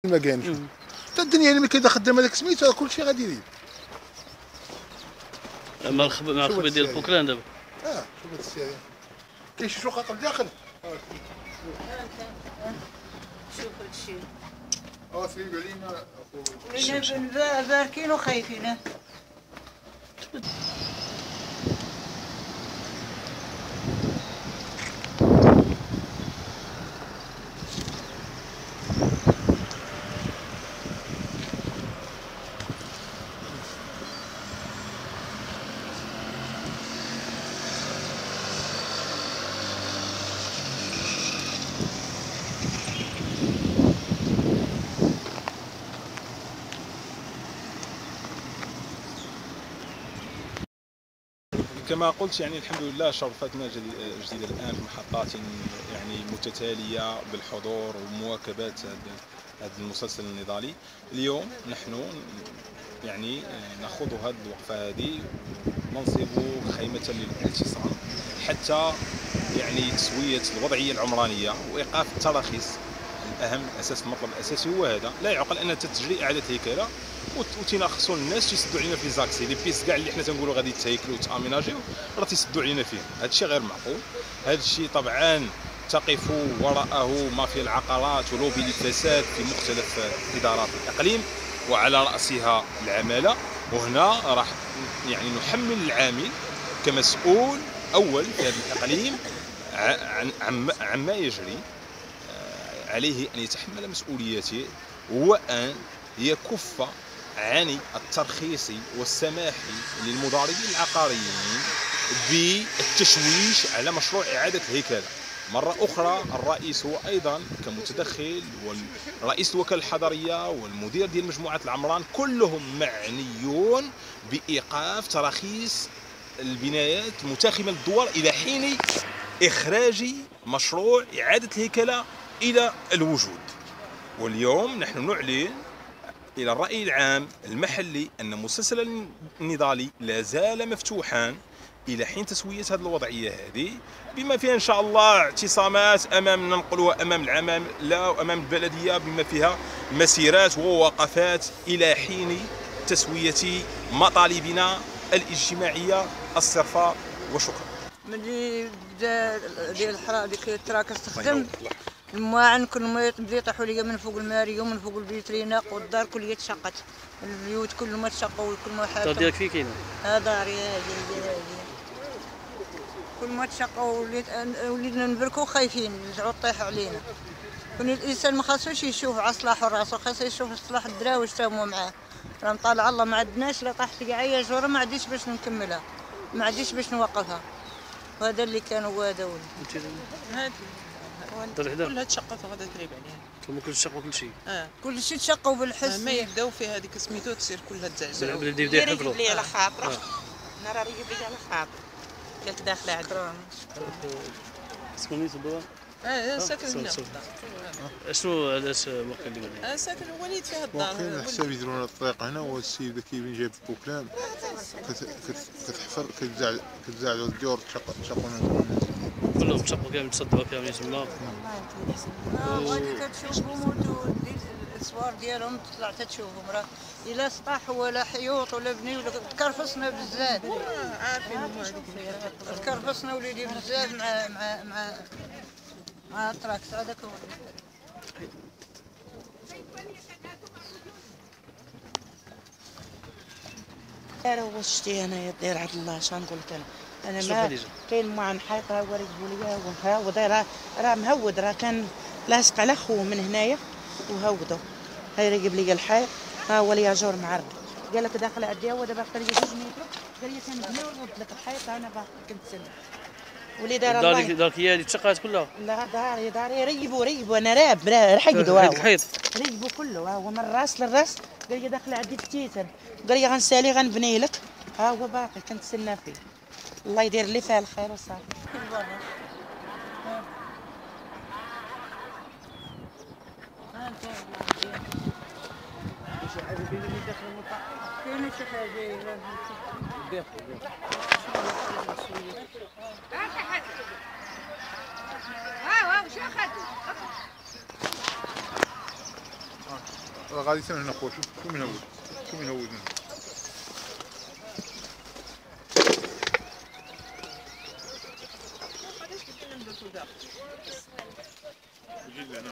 ما كانش حتى الدنيا اللي كيدا خدام هذاك سميتو كلشي غادي يدير. مع الخبر ديال بوكلان دابا. شوف هاد السيارة كاين شي شقق لداخل. شوف هادشي سيب علينا ولينا باركين وخايفين. كما قلت يعني الحمد لله شرفتنا جديدة الآن في محطات يعني متتالية بالحضور ومواكبة هذا المسلسل النضالي. اليوم نحن يعني نخوض هذه الوقفة هذه وننصب خيمة للاعتصام حتى يعني تسوية الوضعية العمرانية وإيقاف التراخيص. الأهم الأساس المطلب الأساسي هو هذا. لا يعقل أن تجري إعادة هيكلة وتناقصوا الناس تيسدوا علينا في لي زاكسي لي بيس كاع اللي حنا تنقولوا غادي يتهيكلوا وتاميناجيو راه تيسدوا علينا فيه. هذا الشيء غير معقول. هذا الشيء طبعا تقف وراءه مافيا العقارات ولوبي الفساد في مختلف ادارات الاقليم وعلى راسها العماله. وهنا راح يعني نحمل العامل كمسؤول اول في هذا الاقليم عما يجري. عليه ان يتحمل مسؤوليته وان يكف عن الترخيص والسماح للمضاربين العقاريين بالتشويش على مشروع إعادة الهيكلة. مرة أخرى الرئيس هو أيضا كمتدخل ورئيس الوكالة الحضرية والمدير ديال مجموعة العمران كلهم معنيون بإيقاف تراخيص البنايات المتاخمة للدوار إلى حين إخراج مشروع إعادة الهيكلة إلى الوجود. واليوم نحن نعلن إلى الرأي العام المحلي أن مسلسل النضالي لا زال مفتوحا إلى حين تسوية هذه الوضعية هذه، بما فيها إن شاء الله اعتصامات أمام ننقلها أمام العمالة وأمام البلدية بما فيها مسيرات ووقفات إلى حين تسوية مطالبنا الاجتماعية الصرفة. وشكرا. ملي بدا ديال الحراره ديك التراكس تخدم المواعن كل ما بدا يطيحوا ليا من فوق الماريو ومن فوق الفيترينا والدار كلها تشقت. البيوت كل ما تشقوا وكل ما حاجه. الدار ديالك فين كاينه؟ داري هذه كل ما تشقوا وليدنا نبركوا خايفين يرجعوا طيحوا علينا. كون الانسان ما خاصوش يشوف على صلاح راسو، خاصو يشوف صلاح الدراوي واش تهموا معاه. راه مطالع الله ما عندناش. لا طاحت كاع هي جوره ما عنديش باش نكملها، ما عنديش باش نوقفها. وهذا اللي كان هو هذا ولد. هذه كلها تشقت غادا تريب عليها. كما كل شقوا كل شيء. كل شيء تشقوا بالحس. ما يبداو في هذيك سميتو تصير كلها تزعزع. بدا يحفروا. لي على خاطره. انا راه يجيب لي على خاطر. قالت داخله عندها. سكنيتو دابا؟ ساكن هنا. شنو علاش ما كلمني؟ ساكن وليد في هاد الدار. واقيلا حساب يديروا لنا الطريق هنا والسيد كيبين جايب بوكلان كتحفر كتزعزعوا الديور تشقونا كلهم تشقوا كامل تصدعوا كاملين تما. غادي كتشوفهم الصور ديالهم تطلع تشوفهم. راه الا سطح ولا حيوط ولا بني ولا تكرفصنا بزاف. عارفين هما هذيك تكرفصنا وليدي بزاف مع التراكس هذاك هو. راه شتي انايا داير عبد الله اش غنقول لك انا ما كاين مع نحيط ها هو ريقبوا ليا وها وداير راه مهود راه كان لاصق على خوه من هنايا وهودو هاي ريقب ليا الحيط ها هو ليا جور معرض. قال لك داخل عندي هو دابا قال لي 2 متر قال لي كنبني ونرد لك الحيط انا باقي كنتسنى ولي دار الله. دارك هي اللي تشقات كلها؟ لا داري ريبوا انا راب رحقدوا هذاك الحيط ريبوا كله ها هو من الراس للراس. قال لي داخل عندي التيتن قال لي غنسالي غنبني لك ها هو باقي كنتسنى فيه. الله يدير لي فيها الخير وصافي. كاين شي حاجه واو شنو اخذتوا؟ راه غادي تم هنا خويا، شو منهود، شو منهود هنا.